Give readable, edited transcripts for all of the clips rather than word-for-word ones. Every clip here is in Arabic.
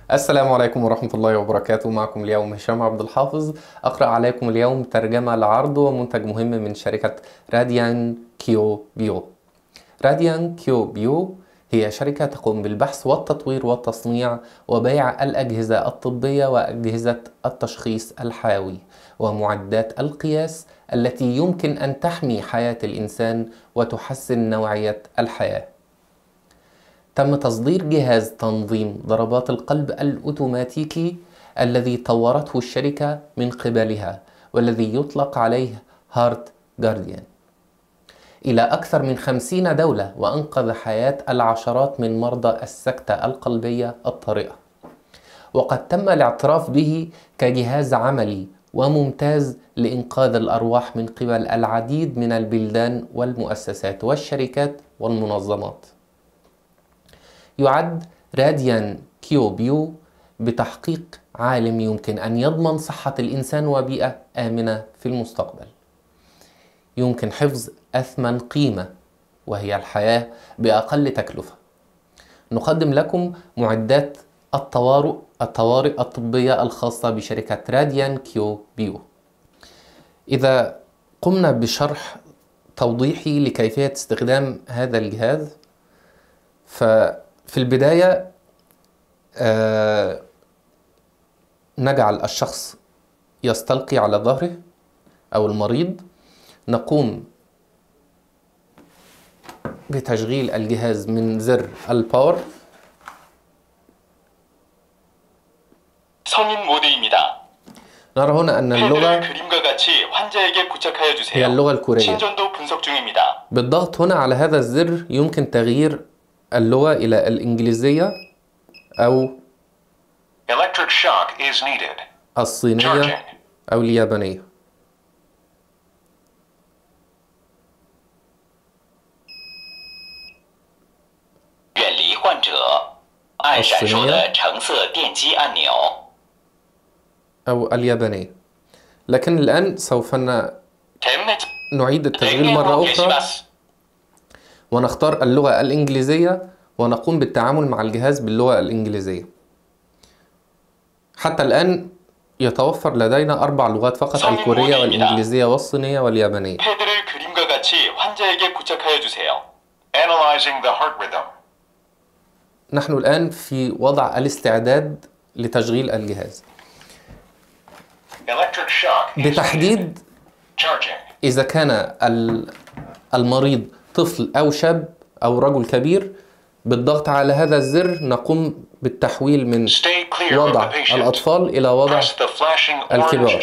السلام عليكم ورحمة الله وبركاته. معكم اليوم هشام عبد الحافظ، أقرأ عليكم اليوم ترجمة لعرض ومنتج مهم من شركة راديان كيو بيو. راديان كيو بيو هي شركة تقوم بالبحث والتطوير والتصنيع وبيع الأجهزة الطبية وأجهزة التشخيص الحيوي ومعدات القياس التي يمكن أن تحمي حياة الإنسان وتحسن نوعية الحياة. تم تصدير جهاز تنظيم ضربات القلب الأوتوماتيكي الذي طورته الشركة من قبلها، والذي يطلق عليه هارت جارديان، إلى أكثر من 50 دولة، وأنقذ حياة العشرات من مرضى السكتة القلبية الطارئة. وقد تم الاعتراف به كجهاز عملي وممتاز لإنقاذ الأرواح من قبل العديد من البلدان والمؤسسات والشركات والمنظمات. يعد راديان كيو بيو بتحقيق عالم يمكن أن يضمن صحة الإنسان وبيئة آمنة في المستقبل. يمكن حفظ أثمن قيمة وهي الحياة بأقل تكلفة. نقدم لكم معدات الطوارئ الطبية الخاصة بشركة راديان كيو بيو. إذا قمنا بشرح توضيحي لكيفية استخدام هذا الجهاز، ففي البداية نجعل الشخص يستلقي على ظهره أو المريض. نقوم بتشغيل الجهاز من زر الباور. نرى هنا أن اللغة هي اللغة الكورية. بالضغط هنا على هذا الزر يمكن تغيير اللغة إلى الإنجليزية أو الصينية أو اليابانية. الصينية أو اليابانية. لكن الآن سوف نعيد التشغيل مرة أخرى ونختار اللغة الإنجليزية ونقوم بالتعامل مع الجهاز باللغة الإنجليزية. حتى الآن يتوفر لدينا 4 لغات فقط: الكورية والإنجليزية والصينية واليابانية. نحن الآن في وضع الاستعداد لتشغيل الجهاز. بتحديد إذا كان المريض طفل أو شاب أو رجل كبير، بالضغط على هذا الزر نقوم بالتحويل من وضع الأطفال إلى وضع الكبار.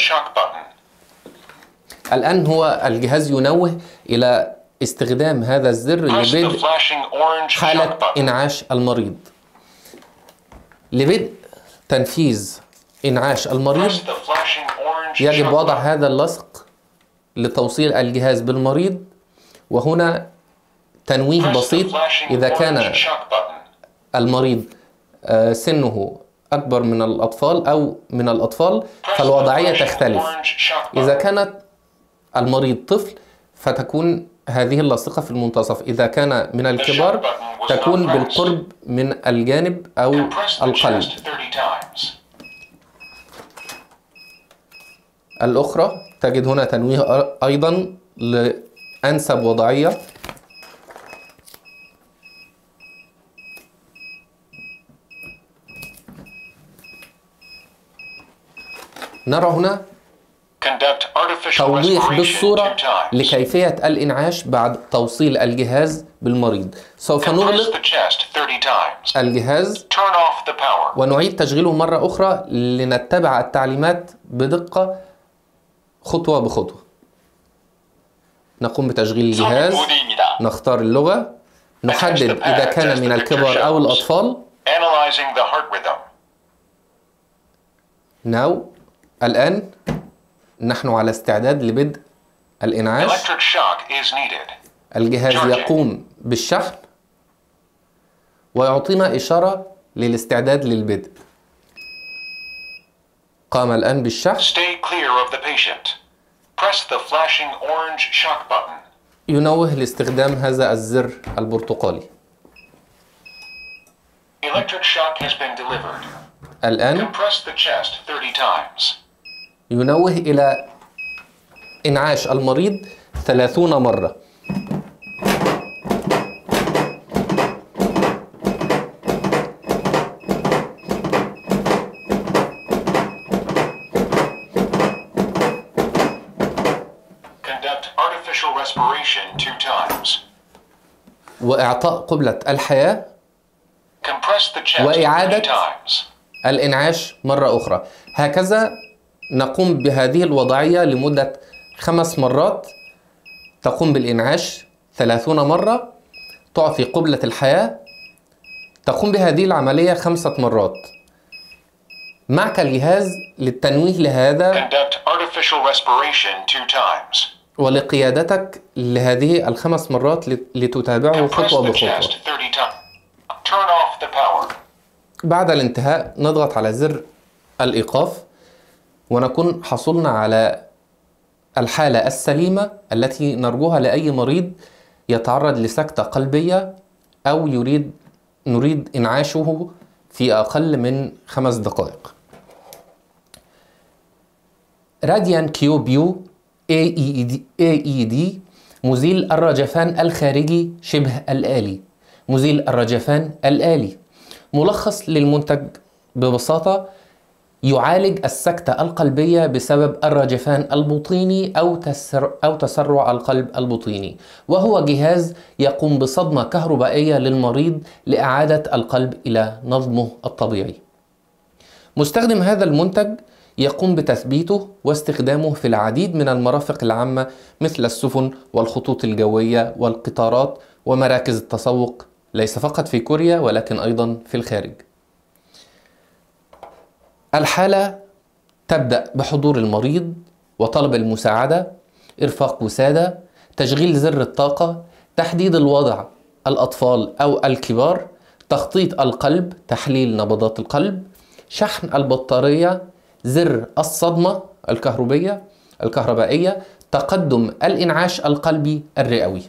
الآن هو الجهاز ينوه إلى استخدام هذا الزر لبدء حالة إنعاش المريض. لبدء تنفيذ إنعاش المريض يجب وضع هذا اللصق لتوصيل الجهاز بالمريض، وهنا تنويه بسيط: إذا كان المريض سنه أكبر من الأطفال أو من الأطفال فالوضعية تختلف. إذا كانت المريض طفل فتكون هذه اللاصقة في المنتصف. إذا كان من الكبار تكون بالقرب من الجانب أو القلب. الأخرى تجد هنا تنويه أيضا لأنسب وضعية. نرى هنا توضيح بالصورة لكيفية الإنعاش بعد توصيل الجهاز بالمريض. سوف نغلق الجهاز ونعيد تشغيله مرة أخرى لنتبع التعليمات بدقة خطوة بخطوة. نقوم بتشغيل الجهاز، نختار اللغة، نحدد إذا كان من الكبار أو الأطفال. الآن نحن على استعداد لبدء الإنعاش. الجهاز يقوم بالشحن ويعطينا إشارة للاستعداد للبدء. قام الآن بالشحن. ينوه لاستخدام هذا الزر البرتقالي. الآن Compress the chest 30 times. ينوه إلى إنعاش المريض 30 مرة. Conduct artificial respiration 2 times. وإعطاء قبلة الحياة Compress the chest 30 وإعادة times. الإنعاش مرة أخرى. هكذا نقوم بهذه الوضعية لمدة 5 مرات. تقوم بالإنعاش 30 مرة، تعطي قبلة الحياة، تقوم بهذه العملية 5 مرات. معك الجهاز للتنويه لهذا Conduct artificial respiration 2 times. ولقيادتك لهذه ال5 مرات لتتابعه Compress خطوة the بخطوة. chest 30 times. Turn off the power. بعد الانتهاء نضغط على زر الإيقاف ونكون حصلنا على الحالة السليمة التي نرجوها لأي مريض يتعرض لسكتة قلبية أو نريد إنعاشه في أقل من 5 دقائق. راديان كيو بيو AED مزيل الرجفان الخارجي شبه الآلي. مزيل الرجفان الآلي ملخص للمنتج ببساطة: يعالج السكتة القلبية بسبب الرجفان البطيني أو تسرع القلب البطيني، وهو جهاز يقوم بصدمة كهربائية للمريض لإعادة القلب إلى نظمه الطبيعي. مستخدم هذا المنتج يقوم بتثبيته واستخدامه في العديد من المرافق العامة مثل السفن والخطوط الجوية والقطارات ومراكز التسوق، ليس فقط في كوريا ولكن أيضا في الخارج. الحالة تبدأ بحضور المريض وطلب المساعدة، إرفاق وسادة، تشغيل زر الطاقة، تحديد الوضع الأطفال أو الكبار، تخطيط القلب، تحليل نبضات القلب، شحن البطارية، زر الصدمة الكهربائية، تقدم الإنعاش القلبي الرئوي.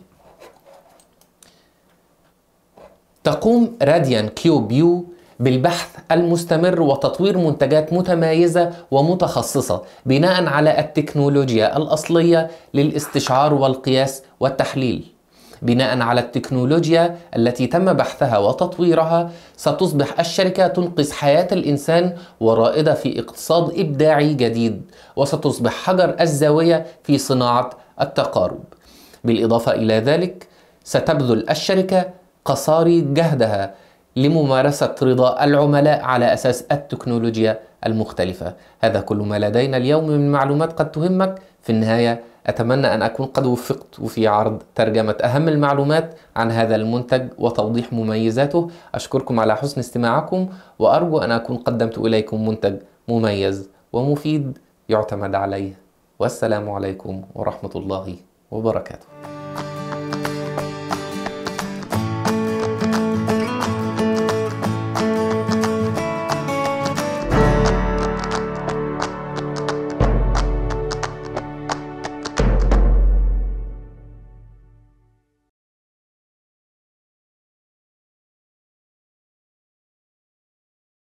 تقوم راديان كيو بيو بالبحث المستمر وتطوير منتجات متميزة ومتخصصة بناء على التكنولوجيا الأصلية للاستشعار والقياس والتحليل. بناء على التكنولوجيا التي تم بحثها وتطويرها، ستصبح الشركة تنقذ حياة الإنسان ورائدة في اقتصاد إبداعي جديد، وستصبح حجر الزاوية في صناعة التقارب. بالإضافة إلى ذلك، ستبذل الشركة قصارى جهدها لممارسة رضا العملاء على أساس التكنولوجيا المختلفة. هذا كل ما لدينا اليوم من معلومات قد تهمك. في النهاية أتمنى أن أكون قد وفقت في عرض ترجمة أهم المعلومات عن هذا المنتج وتوضيح مميزاته. أشكركم على حسن استماعكم، وأرجو أن أكون قدمت إليكم منتج مميز ومفيد يعتمد عليه. والسلام عليكم ورحمة الله وبركاته.